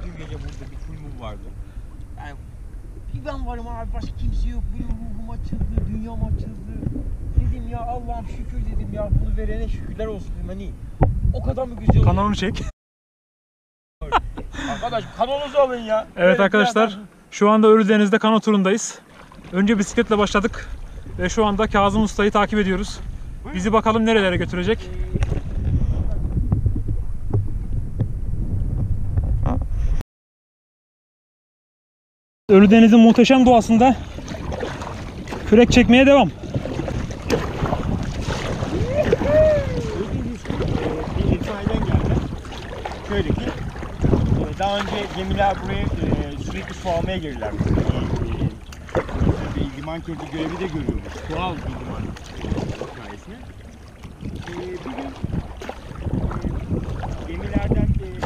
bir gece burada bir full mum vardı. Yani bir ben varım abi, başka kimse yok. Böyle ruhum açıldı, dünyam açıldı. Dedim ya Allah'ım şükür dedim ya, bunu verene şükürler olsun dedim. Hani o kadar mı güzel oldu? Kanalını çek. Arkadaş kanonuzu alın ya. Evet Böyle arkadaşlar, şu anda Ölüdeniz'de kano turundayız. Önce bisikletle başladık ve şu anda Kazım Usta'yı takip ediyoruz. Bizi bakalım nerelere götürecek. Ölüdeniz'in muhteşem doğasında kürek çekmeye devam. Bir itfaiyeden geldi. Şöyle ki, daha önce gemiler buraya sürekli su almaya gelirler. Bir liman kenti görevi de görüyormuş. Doğal bir liman hikayesine. Bir gün gemilerden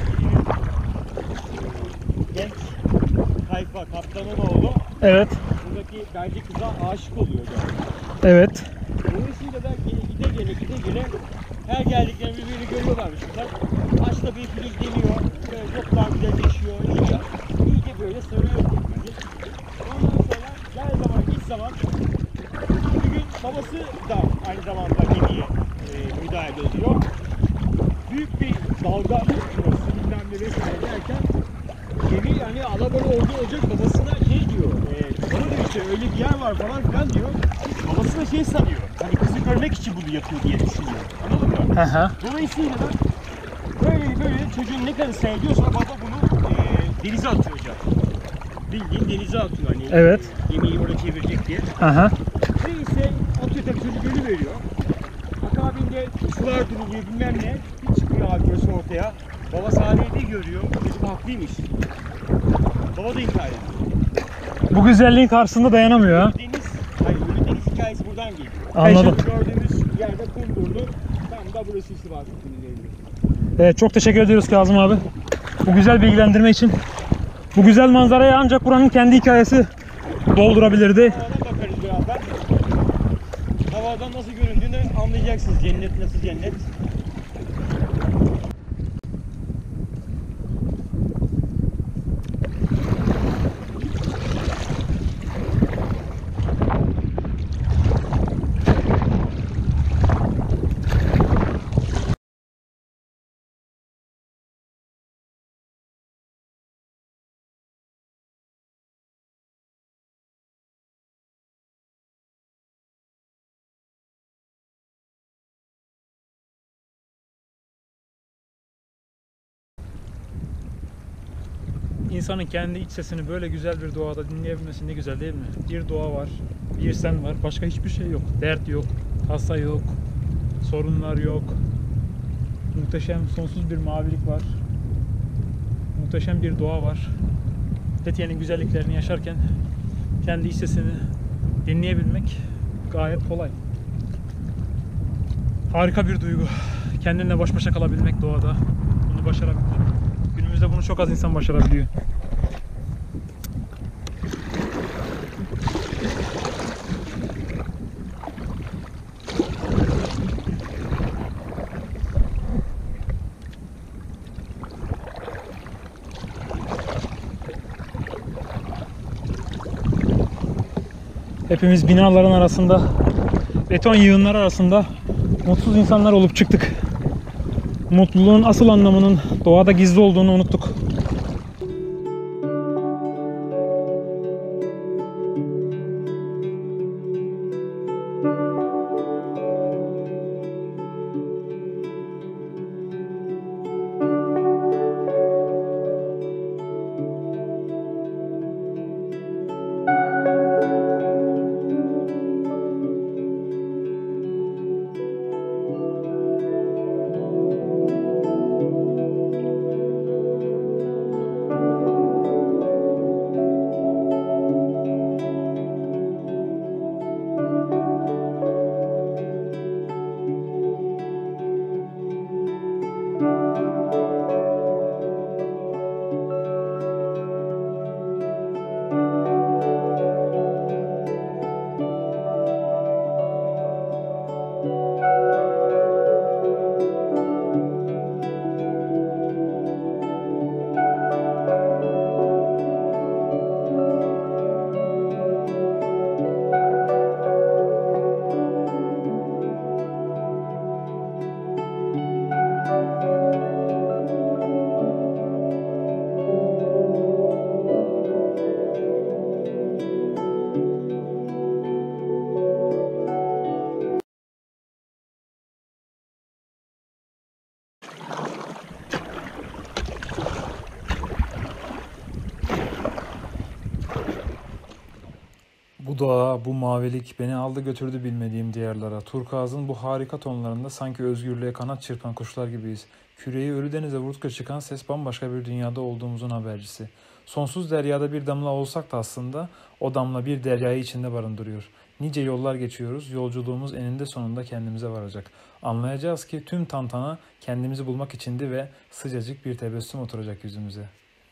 genç tayfa, kaptanın oğlu Evet. buradaki belki kıza aşık oluyor. Evet. Dolayısıyla da gide gele her geldiklerinde birbirini görüyorlarmış burada. Aşkla bir filizleniyor, böyle çok daha güzelleşiyor, iyice böyle sarıyor. Ondan sonra gel zaman git zaman bir gün babası da aynı zamanda gemiye müdahale ediyor. Büyük bir dalga çıkması bilmem ne vesaire derken gemi yani alabalı olacak, babasına şey diyor, bana diyor işte öyle bir yer var falan filan diyor. Babası da şey sanıyor, hani kızı görmek için bunu yapıyor diye düşünüyor. Anladın mı? Aha. Dolayısıyla da böyle çocuğun ne kadar seviyorsa baba bunu denize atıyor hocam. Bildiğin denize atıyor hani. Evet. Gemiyi oraya çevirecek diye. Aha. Neyse atıyor tabii, çocuk ölü veriyor. Akabinde sular duruluyor bilmem ne. Bir çıkıyor abi burası ortaya. Baba sahneyi görüyor. Dedim haklıymış. Baba da intihar ediyor. Bu güzelliğin karşısında dayanamıyor ha. Ölü deniz hikayesi buradan geliyor. Anladım. Şimdi gördüğümüz yerde Kumburnu. Tam da burası işte Vakıfı'nın evinde. Evet, çok teşekkür ediyoruz Kazım abi. Bu güzel bilgilendirme için. Bu güzel manzaraya ancak buranın kendi hikayesi doldurabilirdi. Havadan bakarız beraber. Havadan nasıl göründüğünü anlayacaksınız. Cennet nasıl cennet. İnsanın kendi iç sesini böyle güzel bir doğada dinleyebilmesi ne güzel değil mi? Bir doğa var, bir sen var, başka hiçbir şey yok. Dert yok, tasa yok, sorunlar yok. Muhteşem, sonsuz bir mavilik var. Muhteşem bir doğa var. Fethiye'nin güzelliklerini yaşarken kendi iç sesini dinleyebilmek gayet kolay. Harika bir duygu. Kendinle baş başa kalabilmek doğada. Bunu başarabilmek. Günümüzde bunu çok az insan başarabiliyor. Hepimiz binaların arasında, beton yığınları arasında mutsuz insanlar olup çıktık. Mutluluğun asıl anlamının doğada gizli olduğunu unuttuk. Bu doğa, bu mavilik beni aldı götürdü bilmediğim diyarlara. Turkuaz'ın bu harika tonlarında sanki özgürlüğe kanat çırpan kuşlar gibiyiz. Küreyi ölü denize vurdukça çıkan ses bambaşka bir dünyada olduğumuzun habercisi. Sonsuz deryada bir damla olsak da aslında o damla bir deryayı içinde barındırıyor. Nice yollar geçiyoruz, yolculuğumuz eninde sonunda kendimize varacak. Anlayacağız ki tüm tantana kendimizi bulmak içindi ve sıcacık bir tebessüm oturacak yüzümüze.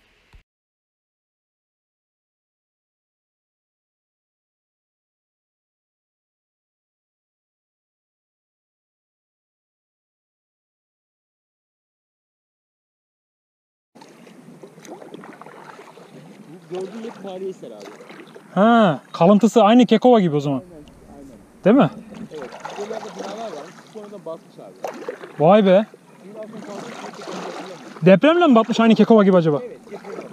Bu gördüğün hep Maliyeser abi. Ha, kalıntısı aynı Kekova gibi o zaman. Aynen. Değil mi? Evet. Buralarda binalar var. Sonradan batmış abi. Vay be. Bundan sonra fazla bir şey yapılamıyor. Depremle mi batmış aynı Kekova gibi acaba? Evet. Yapılamıyor.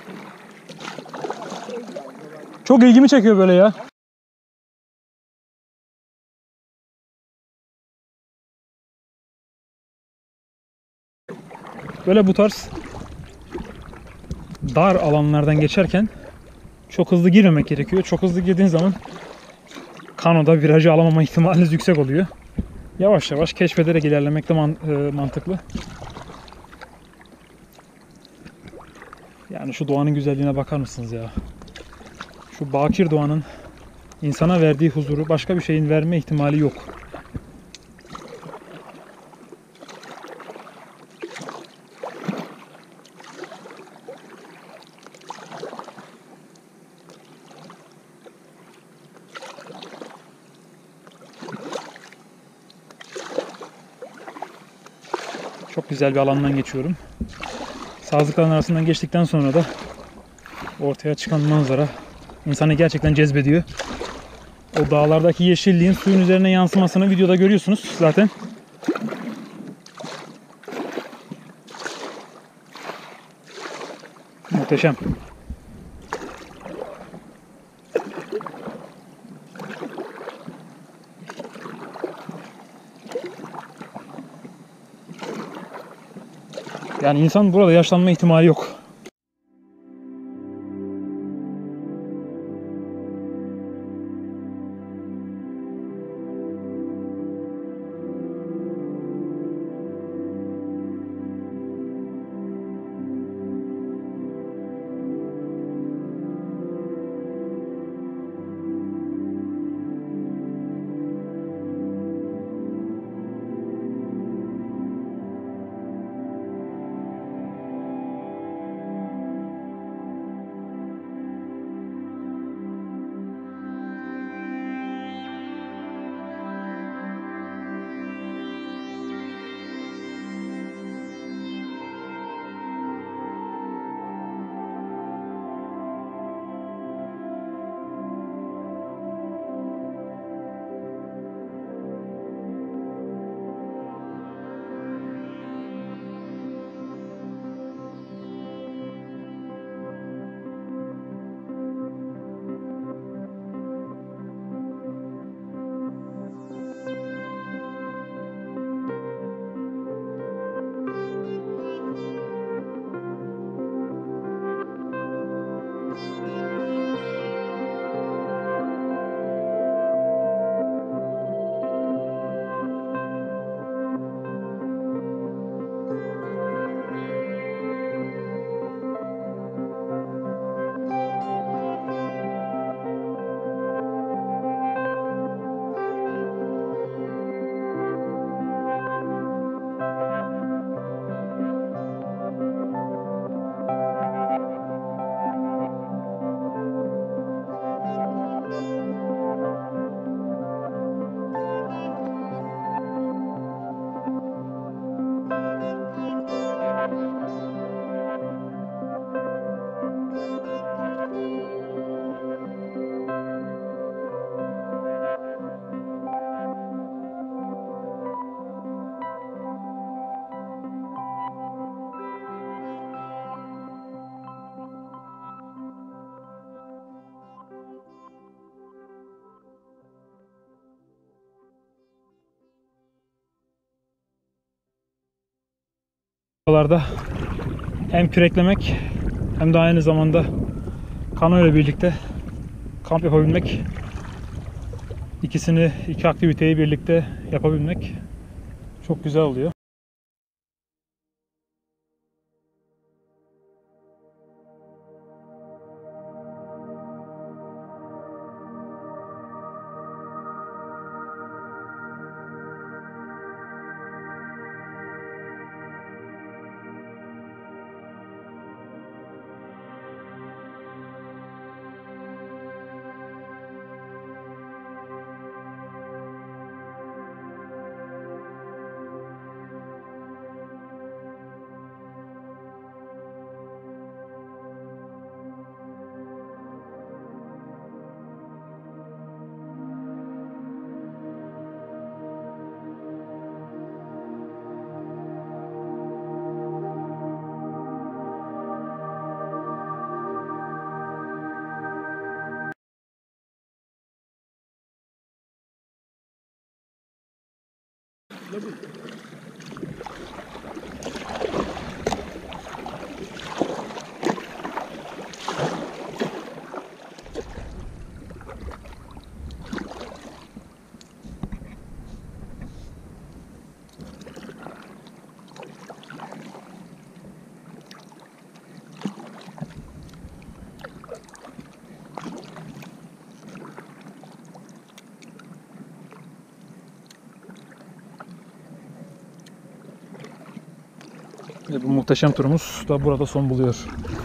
Çok ilgimi çekiyor böyle ya. Böyle bu tarz dar alanlardan geçerken çok hızlı girmemek gerekiyor. Çok hızlı girdiğin zaman kanoda virajı alamama ihtimaliniz yüksek oluyor. Yavaş yavaş keşfederek ilerlemek de mantıklı. Yani şu doğanın güzelliğine bakar mısınız ya? Şu bakir doğanın insana verdiği huzuru başka bir şeyin verme ihtimali yok. Çok güzel bir alandan geçiyorum. Sazlıkların arasından geçtikten sonra da ortaya çıkan manzara insanı gerçekten cezbediyor. O dağlardaki yeşilliğin suyun üzerine yansımasını videoda görüyorsunuz zaten. Muhteşem. Yani insan burada yaşlanma ihtimali yok. Buralarda hem küreklemek hem de aynı zamanda kano ile birlikte kamp yapabilmek iki aktiviteyi birlikte yapabilmek çok güzel oluyor. Bu muhteşem turumuz da burada son buluyor.